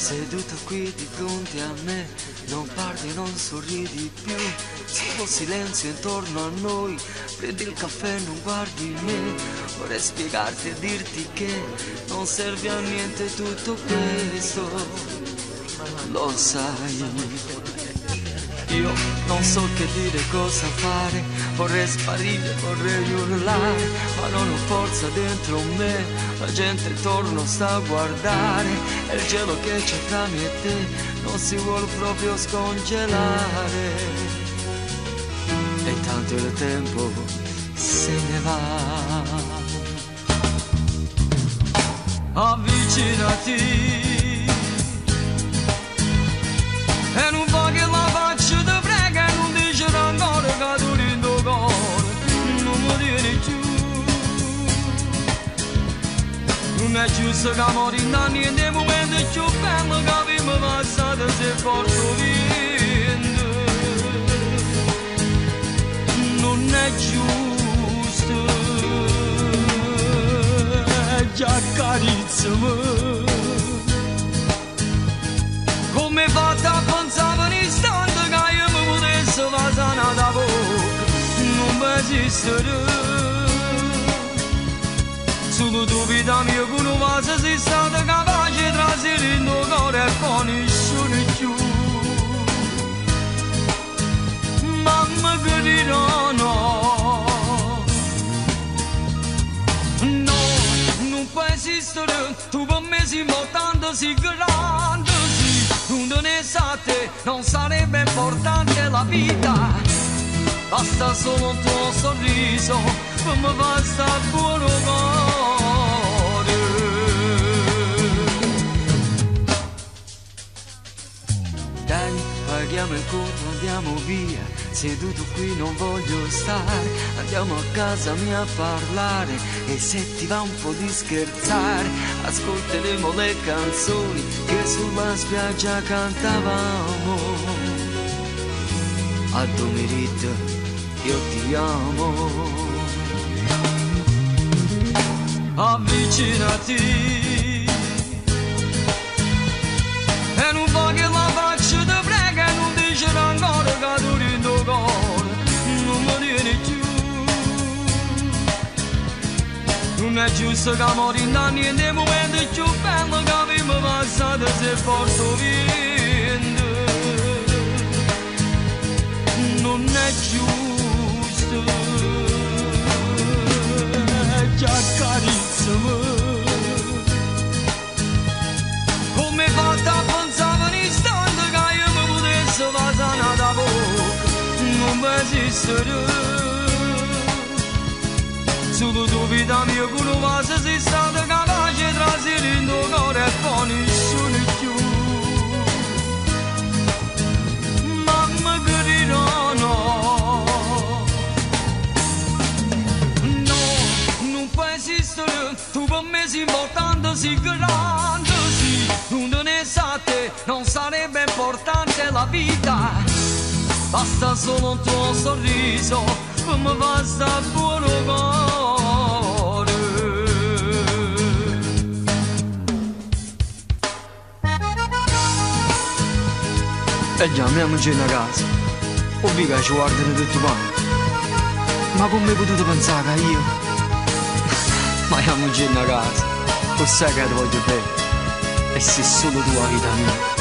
seduto qui di fronte a me, non parli, non sorridi più, solo silenzio intorno a noi, prendi il caffè, non guardi me, vorrei spiegarti e dirti che non serve a niente tutto questo, lo sai. Io non so che dire, cosa fare, vorrei sparire, vorrei urlare, ma non ho forza dentro me, la gente intorno sta a guardare, e il gelo che c'è tra me e te non si vuole proprio scongelare, e tanto il tempo se ne va. Avvicinati e non voglio la faccia di prega e non dice ancora che tu rindo cuore non mi tieni giù. Non è giusto che mori da niente, momento più bello che abbiamo passato se porto vento. Non è giusto, già accarezzami. Come fatta a pensare un istante che io mi potessi passare da bocca, non può esistere. Solo tu vita mia che non va se sei stata capace di trasire il tuo cuore e poi nessuno più. Mamma che dirò no, no, non può esistere, tu per me sei importante, sei grande. Tu non ne sa te, non sarebbe importante la vita, basta solo un tuo sorriso, come basta buono cuore. Dai, paghiamo il conto, andiamo via, seduto qui non voglio stare, andiamo a casa mia a parlare, e se ti va un po' di scherzare, ascolteremo le canzoni che sulla spiaggia cantavamo. A Domerit io ti amo. Avvicinati e non voglio la faccia di prega e non dice ancora che tu rindo cuore non mi tieni più. Non è giusto che mori da niente, momento più bello che abbiamo passato se porto vento. Non è giusto, già accarezzami. Come fatta a pensare un istante che io mi potessi passare da bocca, non può esistere. Solo tu vita mia che non va se sei stata capace di trasire il tuo cuore e poi nessuno più. Mamma che dirò no, no, non può esistere, tu per me sei importante, sei grande, sì. Tu non ne sa te, non sarebbe importante la vita, basta solo un tuo sorriso, come basta buono cuore. E già, andiamoci a casa, ovvio che ci guardano tutti quanti, ma come hai potuto pensare che io? Ma andiamoci a casa, lo sai che ti voglio bene, e sei solo tu la vita mia.